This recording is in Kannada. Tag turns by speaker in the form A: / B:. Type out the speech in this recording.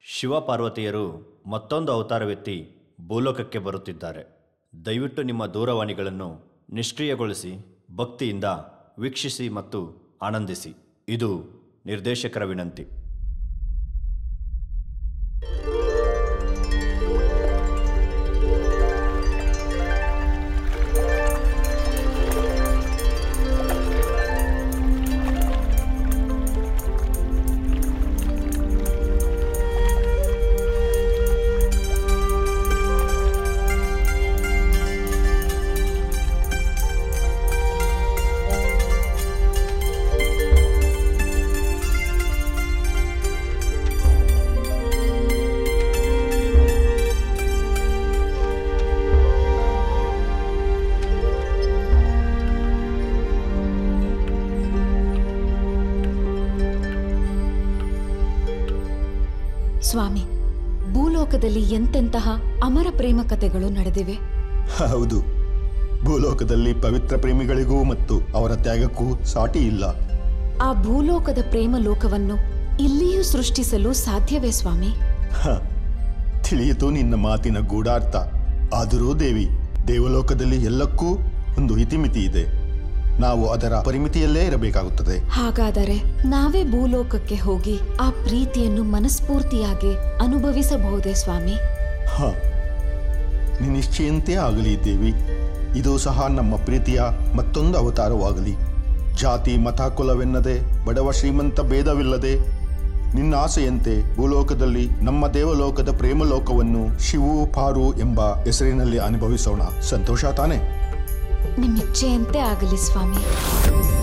A: ಶಿವ ಪಾರ್ವತಿಯರು ಮತ್ತೊಂದು ಅವತಾರವೆತ್ತಿ ಭೂಲೋಕಕ್ಕೆ ಬರುತ್ತಿದ್ದಾರೆ. ದಯವಿಟ್ಟು ನಿಮ್ಮ ದೂರವಾಣಿಗಳನ್ನು ನಿಷ್ಕ್ರಿಯಗೊಳಿಸಿ ಭಕ್ತಿಯಿಂದ ವೀಕ್ಷಿಸಿ ಮತ್ತು ಆನಂದಿಸಿ. ಇದು ನಿರ್ದೇಶಕರ ವಿನಂತಿ.
B: ಸ್ವಾಮಿ, ಭೂಲೋಕದಲ್ಲಿ ಎಂತೆಂತಹ ಅಮರ ಪ್ರೇಮ ಕಥೆಗಳು ನಡೆದಿವೆ.
C: ಹೌದು, ಭೂಲೋಕದಲ್ಲಿ ಪವಿತ್ರ ಪ್ರೇಮಿಗಳಿಗೂ ಮತ್ತು ಅವರ ತ್ಯಾಗಕ್ಕೂ ಸಾಟಿ ಇಲ್ಲ.
B: ಆ ಭೂಲೋಕದ ಪ್ರೇಮ ಲೋಕವನ್ನು ಇಲ್ಲಿಯೂ ಸೃಷ್ಟಿಸಲು ಸಾಧ್ಯವೇ ಸ್ವಾಮಿ?
C: ತಿಳಿಯಿತು ನಿನ್ನ ಮಾತಿನ ಗೂಢಾರ್ಥ. ಆದರೂ ದೇವಿ, ದೇವಲೋಕದಲ್ಲಿ ಎಲ್ಲಕ್ಕೂ ಒಂದು ಇತಿಮಿತಿ ಇದೆ. ನಾವು ಅದರ ಪರಿಮಿತಿಯಲ್ಲೇ ಇರಬೇಕಾಗುತ್ತದೆ.
B: ಹಾಗಾದರೆ ನಾವೇ ಭೂಲೋಕಕ್ಕೆ ಹೋಗಿ ಆ ಪ್ರೀತಿಯನ್ನು ಮನಸ್ಫೂರ್ತಿಯಾಗಿ ಅನುಭವಿಸಬಹುದೇ ಸ್ವಾಮಿ?
C: ನಿಶ್ಚಯಂತೆ ಆಗಲಿ ದೇವಿ. ಇದು ಸಹ ನಮ್ಮ ಪ್ರೀತಿಯ ಮತ್ತೊಂದು ಅವತಾರವಾಗಲಿ. ಜಾತಿ ಮತ ಕುಲವೆನ್ನದೆ, ಬಡವ ಶ್ರೀಮಂತ ಭೇದವಿಲ್ಲದೆ ನಿನ್ನ ಆಸೆಯಂತೆ ಭೂಲೋಕದಲ್ಲಿ ನಮ್ಮ ದೇವಲೋಕದ ಪ್ರೇಮಲೋಕವನ್ನು ಶಿವು ಪಾರು ಎಂಬ ಹೆಸರಿನಲ್ಲಿ ಅನುಭವಿಸೋಣ. ಸಂತೋಷ ತಾನೆ?
B: ನಿಮ್ಮಿಚ್ಛೆಯಂತೆ ಆಗಲಿ ಸ್ವಾಮಿ.